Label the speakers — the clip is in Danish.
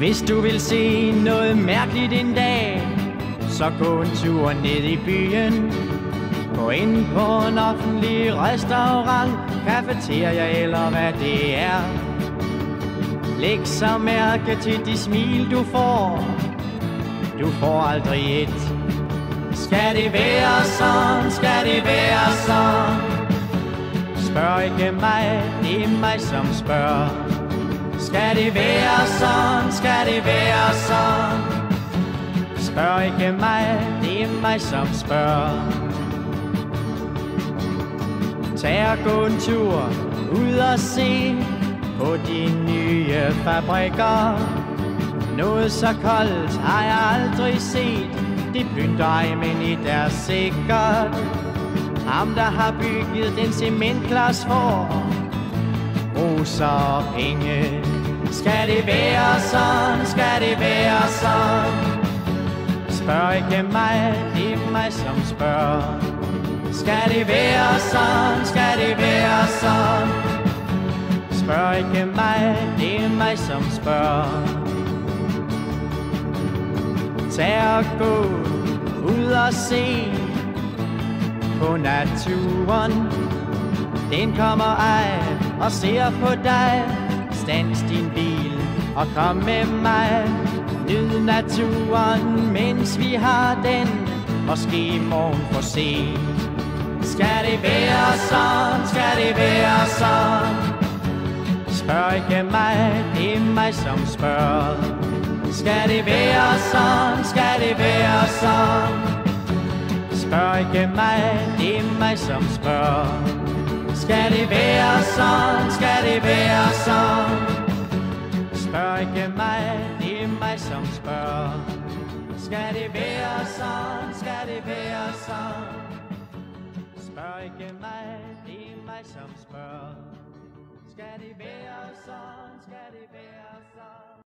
Speaker 1: Hvis du vil se noget mærkeligt en dag, så gå en tur ned i byen. Gå ind på en offentlig restaurant, cafeteria eller hvad det er. Læg så mærke til de smil du får. Du får aldrig et. Skal det være sådan? Skal det være sådan? Spørg ikke mig, det er mig som spørger. Skal det være sådan? Skal det være sådan? Spørg ikke mig, det er mig som spørger. Tag og gå en tur ud og se på de nye fabrikker. Noget så koldt har jeg aldrig set. De pynter ej, men i deres sikkert. Ham der har bygget den cementklods for roser og penge. Skal det være sådan? Skal det være sådan? Spørg ikke mig, det er mig som spørger. Skal det være sådan? Skal det være sådan? Spørg ikke mig, det er mig som spørger. Tag og gå ud og se på naturen. Den kommer ej og ser på dig. Stands din bil og kom med mig. Nyd naturen, mens vi har den. Måske i morgen for sent. Skal det være sådan? Skal det være sådan? Spørg ikke mig, det er mig som spørger. Skal det være sådan? Skal det være sådan? Spørg ikke mig, det er mig som spørger. Skal det være sådan? Skal det være sådan? Spørg ikke mig, det er mig som spørger. Skal det være sådan? Skal det være sådan? Spørg ikke mig, det er mig som spørger. Skal det være sådan? Skal det være sådan?